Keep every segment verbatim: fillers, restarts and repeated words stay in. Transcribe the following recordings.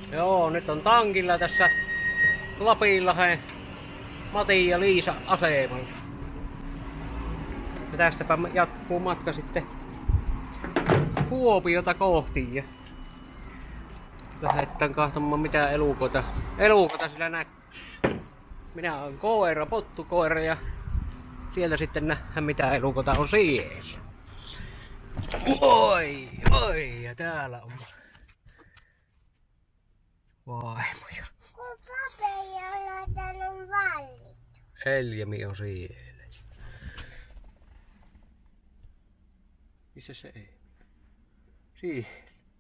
Joo, nyt on tankilla tässä Lapinlahden Matin ja Liisa asemalla. Ja tästäpä jatkuu matka sitten Kuopiota kohti. Ja lähdetään katsomaan mitä elukoita, elukoita sillä näkyy. Minä olen koira, pottukoira ja sieltä sitten nähdään mitä elukoita on siellä. Oi, oi, ja täällä on vaimoja. Kun papi on laittanut vallit. Eljami on siellä. Missä se ei? Siellä.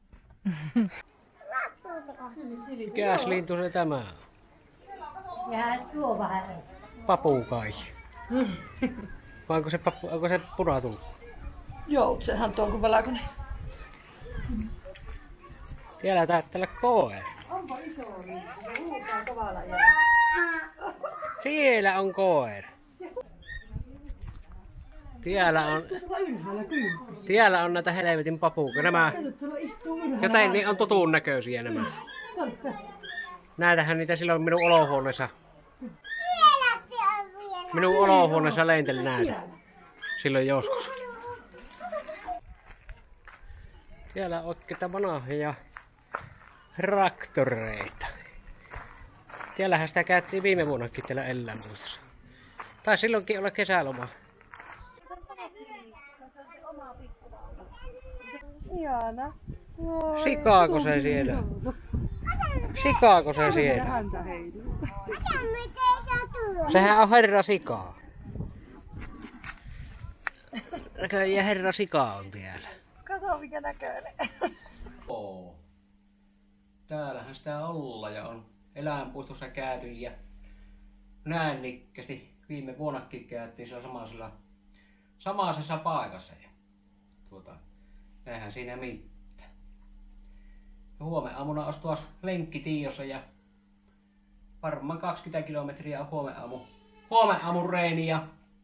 Mikäs lintu se tämä on? Ja tuo vähän. Papukai. Vai onko se, papu, onko se punatullut? Joutsenhan tuo kun valkoinen. Siellä täällä koira. Onpa iso lintu, se huutaa kovalla ja... Siellä on koira. Siellä on, ylhäällä kyllä. siellä on näitä helvetin papukoja. Nämä, Tuolla istuu ylhäällä. jotain niin on tutun näköisiä nämä. Näitähän niitä silloin minun olohuoneessa. Siellä se on vielä. Minun olohuoneessa lenteli näitä. Silloin joskus. Siellä on oikeita vanhoja traktoreita. Siellähän sitä käytiin viime vuonnakin täällä Eläinpuistossa. Tai silloinkin olla kesäloma. Ihana. Sikaako se siellä? Sikaako se siellä? Häntä heiduu. Kato miten se on tullut. Sehän on herra sikaa. Näköjään herra sika on täällä. Kato mikä näköinen. Oo. Täällähän sitä ollaan ja on eläinpuistossa käyty ja näin nikkästi viime vuonnakin käytiin siellä samaisella, samaisessa paikassa. Ja tuota, eihän siinä mitään. Huomenna aamuna olisi tuossa lenkki Tiiossa ja varmaan kaksikymmentä kilometriä on huomenna aamu, huomenna aamun reini ja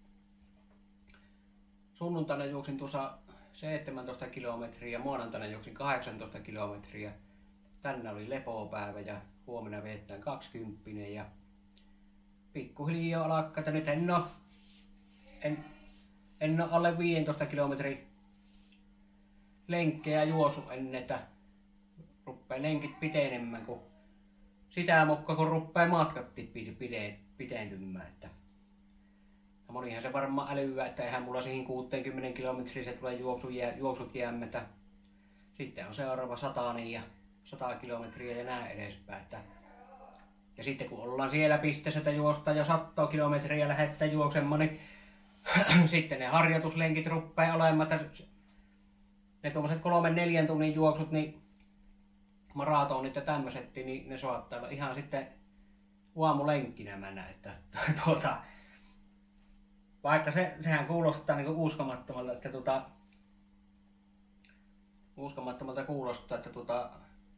sunnuntaina juoksin tuossa seitsemäntoista kilometriä ja maanantaina juoksin kahdeksantoista kilometriä. Tänne oli lepopäivä ja huomenna vietetään kaksikymmentä ja pikkuhiljaa alkaa, että nyt en oo, en, en oo alle viisitoista kilometrin lenkkejä juosu ennen, että ruppee lenkit pitenemään, kun sitä mukaan kun ruppee matkatti pide, pitentymään. Että ja monihan se varmaan älyää, että eihän mulla siihen kuusikymmentä kilometriä se tulee juoksu, juoksut jäämättä. Sitten on seuraava satainen ja sata kilometriä ja näin edespäin. Että ja sitten kun ollaan siellä pisteessä, että juostaan jo sata kilometriä ja lähdetään juoksemaan, niin sitten ne harjoituslenkit ruppee olemaan. Ne tuommoiset kolmen neljän tunnin juoksut, niin maratonit ja tämmöiset, niin ne saattaa olla ihan sitten aamulenkkinä mennä. Että, tuota, vaikka se, sehän kuulostaa niin uskomattomalta, että tuota, uskomattomalta kuulostaa, että tuota,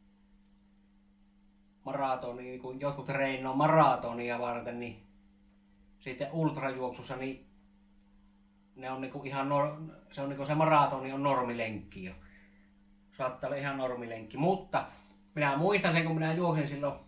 maratoni, niin kun jotkut treenoo maratonia varten, niin sitten ultrajuoksussa, niin ne on niinku ihan nor, se on niinku se maratoni on normilenkki jo. Saattaa olla ihan normilenkki, mutta minä muistan sen, kun minä juoksin silloin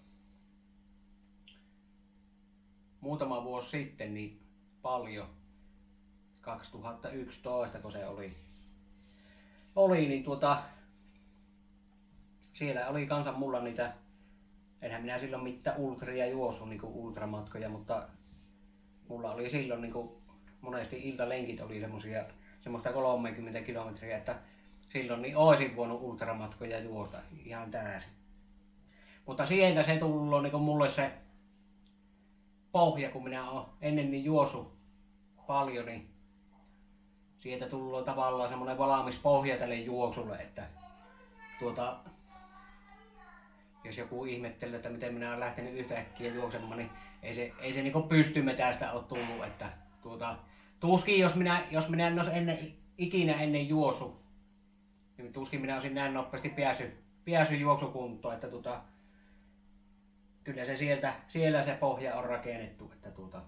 muutama vuosi sitten, niin paljon, kaksituhattayksitoista kun se oli, oli niin tuota, siellä oli kanssa mulla niitä, enhän minä silloin mitään ultria juosu, niin kuin ultramatkoja, mutta mulla oli silloin niin kuin monesti iltalenkit oli semmosia, semmoista kolmekymmentä kilometriä, että silloin niin olisin voinut ultramatkoja juosta ihan täysin. Mutta sieltä se tullut niin kuin mulle se pohja, kun minä olen ennen niin juossut paljon, niin sieltä tullut tavallaan semmoinen valmis pohja tälle juoksulle, että tuota, jos joku ihmettelee, että miten minä olen lähtenyt yhtäkkiä juoksemaan, niin ei se, ei se niin pystymetästä ole tullut, että tuota, tuskin jos minä, jos minä en olisi ennen, ikinä ennen juossut, niin tuskin minä olisin näin nopeasti päässyt, päässyt juoksukuntoon, että tuota, kyllä se sieltä, siellä se pohja on rakennettu, että tuota,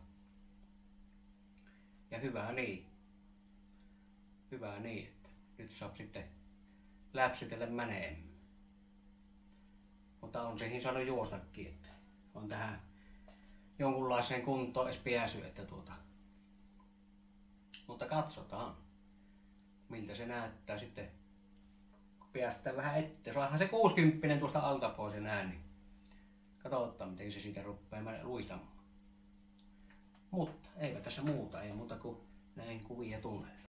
ja hyvä niin, hyvä niin, että nyt saa sitten läpsytellä menemään. mutta on siihen saanut juostakin, että on tähän jonkunlaiseen kuntoon edes päässyt, että tuota. Mutta katsotaan, miltä se näyttää sitten, kun päästään vähän eteen. Saadaan se kuusikymppinen tuosta alta pois ja näin, niin katsotaan, miten se siitä rupeaa luistamaan. Mutta eipä tässä muuta, ei muuta kuin näin kuvia tulee.